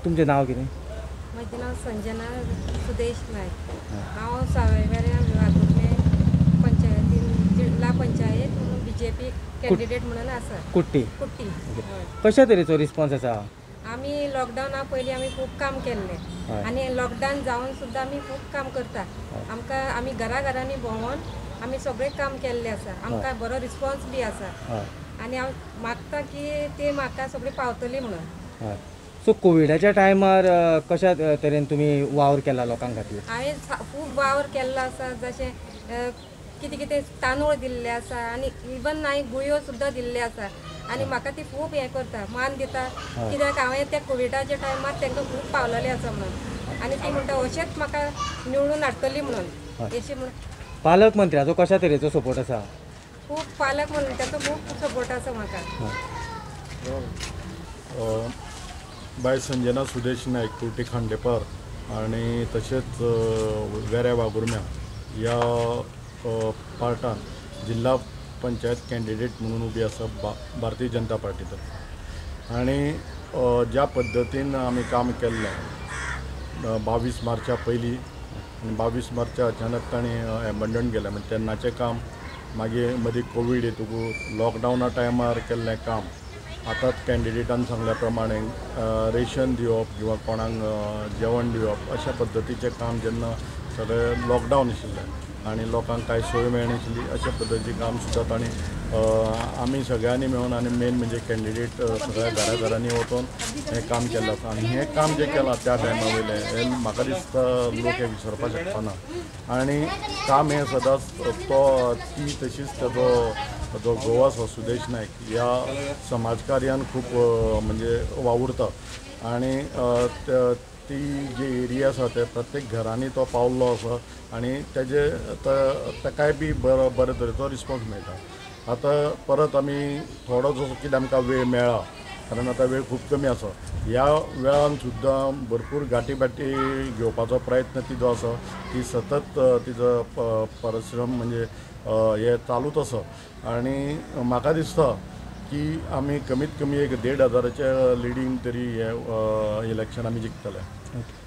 तुमचें नांव कितें? म्हजें नांव संजना सुदेश नायक. हांव सावयवेऱ्यां वागुर्मे पंचायतीन जिल्हा पंचायत म्हणून BJP कॅन्डिडेट म्हणून आसा. कुट्टी. कुट्टी. हय. कशा तरेचो रिस्पॉन्स आसा? आमी लॉकडावना पयलीं आमी खूब काम केल्लें हय. आनी लॉकडावन जावन सुद्दां आमी खूब काम करता. आमकां आमी घराघरांनी भोंवून आमी सगळें काम केल्लें आसा. आमकां बरो रिस्पॉन्स बी आसा. हय. आनी हांव मागता की ते म्हाका सगळीं पावतलीं म्हणून. हय. सो कोविडाच्या टायमार कशा तरेन तुमी वावर केला लोकां खातीर? हांवें खूब वावर केल्लो आसा. जशें कितें कितें तांदूळ दिल्ले आसा आनी इवन हांवें गुळयो सुद्दां दिल्ले आसा. आनी म्हाका ती खूब हें करता, मान दिता. कित्याक हांवें त्या कोविडाच्या टायमार तांकां खूब पावलेलें आसा म्हणून. आनी ती म्हणटा अशेंच म्हाका निवडून हाडटली म्हणून. अशें म्हणून पालक मंत्र्याचो कशा तरेचो सपोर्ट आसा? खूब पालक म्हणून ताचो खूब सपोर्ट आसा म्हाका. बाय संजना सुदेश नायक कुर्टी खांडेपार आणि तशेंच वेऱ्या वागुर्म्या ह्या पार्टान जिल्हा पंचायत कॅन्डिडेट म्हणून उबी आसा भारतीय जनता पार्टी तर्फे. आणि ज्या पद्दतीन आमी काम केल्लें 22 मार्चा पयलीं आनी 22 मार्चा अचानक ताणें हें बंडण केलें. म्हणजे तेन्नाचें काम, मागीर मदीं कोवीड येतकूच लॉकडावना टायमार केल्लें काम, आतांच कॅन्डिडेटान सांगल्या प्रमाणे रेशन दिवप किंवा कोणाक जेवण दिवप अशा पद्दतीचें काम जेन्ना सगळें लॉकडावन आशिल्लें आनी लोकांक कांय सोय मेळनाशिल्ली अशा पद्दतीचें काम सुद्दां ताणें आमी सगळ्यांनी मेळून आनी मेन म्हणजे कॅन्डिडेट सगळ्या घराघरांनी वचून हें काम केल्लें आसा. आनी हें काम जें केलां त्या टायमा वयलें हें म्हाका दिसता लोक हें विसरपाक शकपाना. आनी काम हें सदांच ती तशीच जो घोव आसा सुदेश नायक ह्या समाजकार्यान खूब म्हणजे वावुरता. आनी ती जी एरिया आसा ते प्रत्येक घरांनी तो पावल्लो आसा आनी ताकाय बी बरे तरेचो रिस्पॉन्स मेळटा. आतां परत आमी थोडो जसो कितें आमकां वेळ मेळ्ळा, कारण आतां वेळ खूब कमी आसा, ह्या वेळान सुद्दां भरपूर गाठी बाटी घेवपाचो प्रयत्न तिजो आसा. ती सतत तिजो परिश्रम म्हणजे हे चालूच आसा. आनी म्हाका दिसता की आमी कमीत कमी एक 1,500 लिडीन तरी हे इलेक्शन आमी जिखतले.